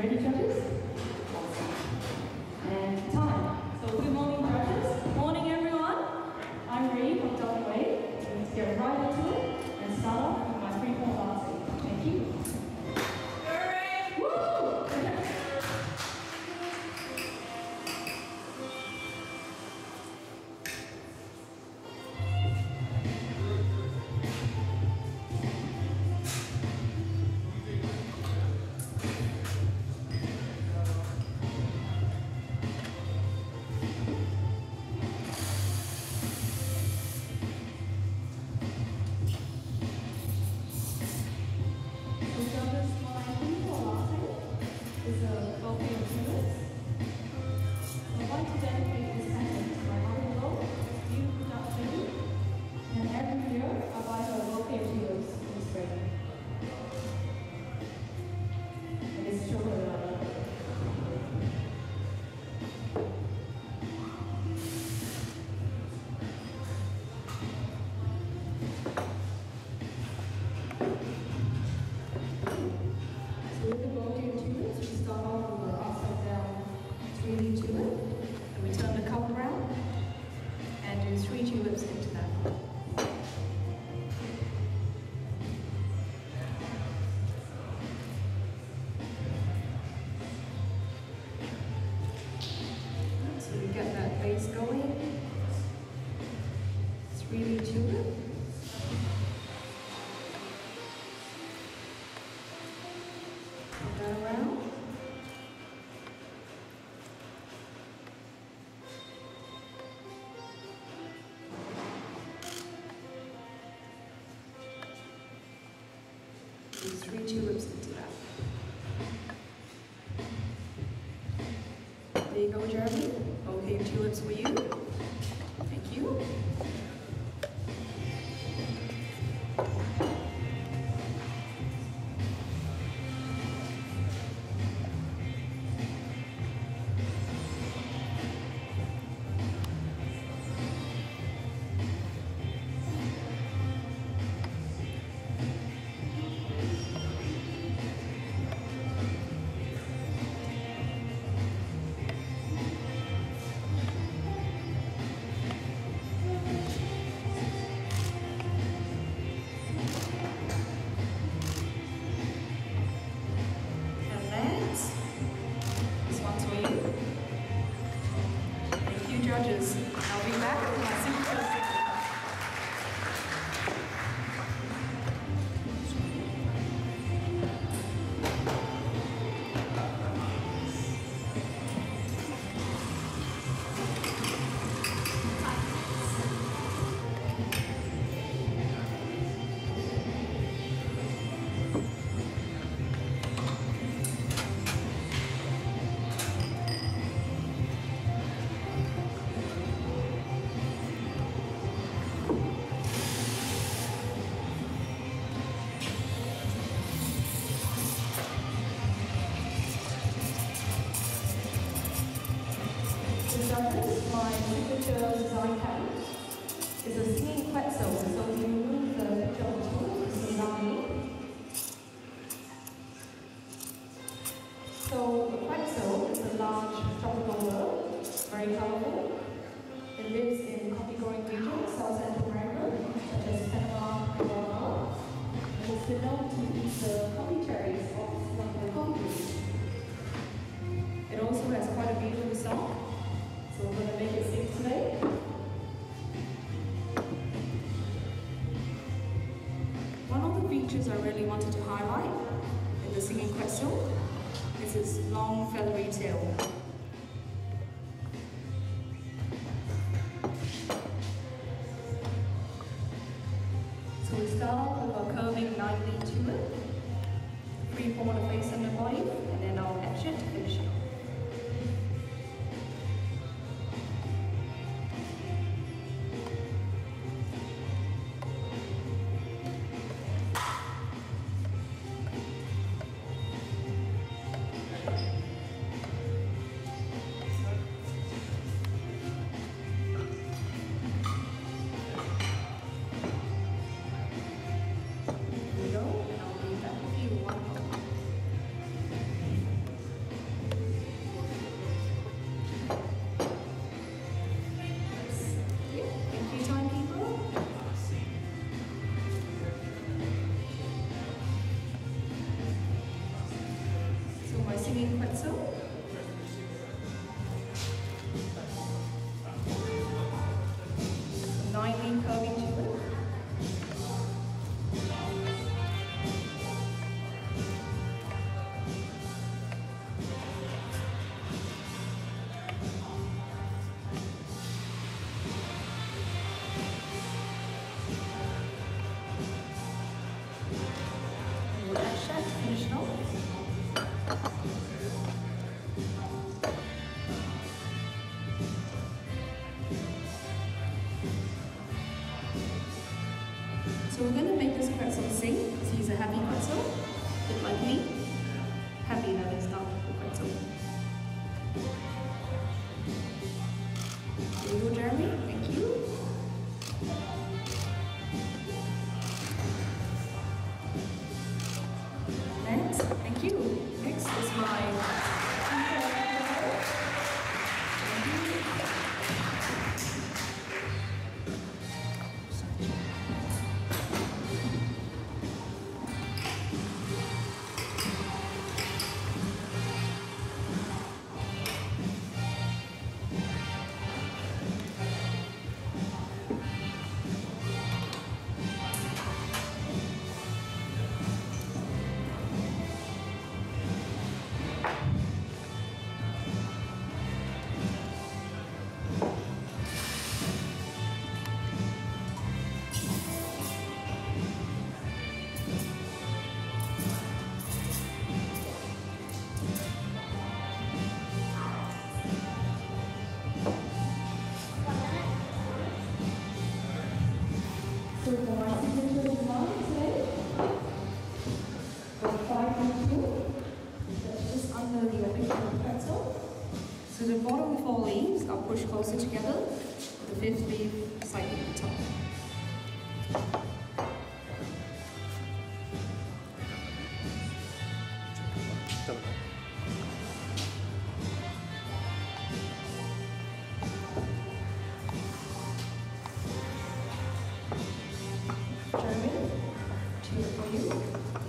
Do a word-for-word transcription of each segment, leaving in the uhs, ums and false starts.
Ready, judges? Awesome. And time. So good morning, judges. Morning, everyone. I'm Ree from Double Way. Let's get right into it and start off with my three-point dancing. Thank you. Hooray! Woo! Is a Volcano Tulips. I'd like to dedicate this painting to my mother-in-law, Yu Production, and every year I buy her Volcano Tulips in spring. And it's chocolate lava. So with the Volcano Tulips, we start off with an upside down three leaf tulip, and we turn the cup around and do three tulips into that. So we get that base going. Three leaf tulip. Turn that around. Three tulips into that. There you go, Jeremy. Okay, tulips for you. Thank you. Judges, I'll be back with my signature. My signature design pattern is a singing quetzal. So if you remove the picture of the tool, this is not me. So the quetzal is a large tropical bird, very colorful. It lives in coffee-growing regions, South Central America, such as Panama and Guatemala. And it's been known to eat the coffee cherries of one of the coffee trees. It also has quite a beautiful song. So we're going to make it sing today. One of the features I really wanted to highlight in the singing quetzal is its long feathery tail. So we start off with our curving nine-leaf tulip, free form the face and the body, and then I'll etch it to finish it. singing pretzel. Nine-lean curving tulip. So we're going to make this pretzel sing. So he's a happy pretzel, a bit like me. Happy that it's not a pretzel. Here you go, Jeremy. Thank you. Next, thank you. Next is my So for my signature design today, got five and two. That's just under the original pretzel. So the bottom four leaves are pushed closer together. The fifth leaf slightly at the top. Jeremy, two for you.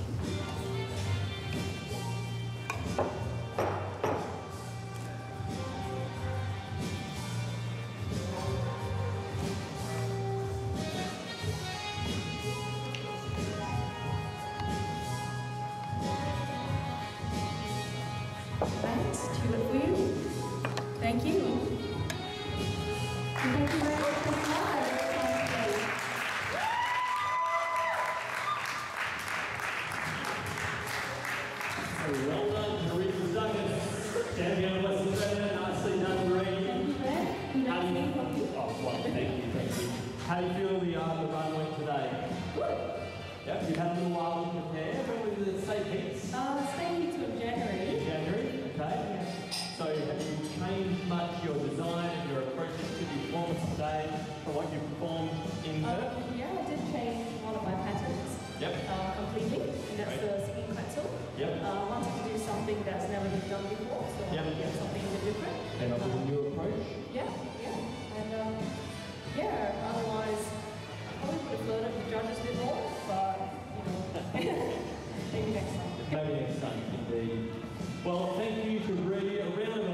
Thanks, two for you. Thank you. Thank you very much for the time. Well done, Teresa Douglas. Champion of Western Australia, nicely done, Marie. Thank you, Fred. How do you Oh, well, thank you, thank you. How do you feel the, uh, the run went today? Good. Yep, you've had a little while to prepare. When were the state heats? Uh, staying till January. January, okay. So have you changed much your design and your approach to the performance today from what you performed in Uh, Perth? yeah, I did change one of my patterns Yep. uh, completely, and that's Right. the singing pretzel. Yep. Uh, I wanted to do something that's never been done before, so Yep. yeah, something a bit different. Came up with a new approach? Yeah, yeah, and um, yeah. Otherwise, I probably would have learned the judges a bit more, but you know, maybe next time. Maybe next time, indeed. Well, thank you to Bree. A round of